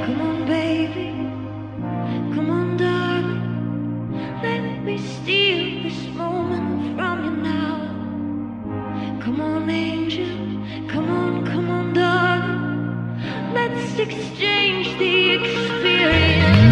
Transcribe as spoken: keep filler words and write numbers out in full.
Come on, baby. Come on, darling. Let me steal this moment from you now. Come on, angel. Come on, come on, darling. Let's exchange the experience.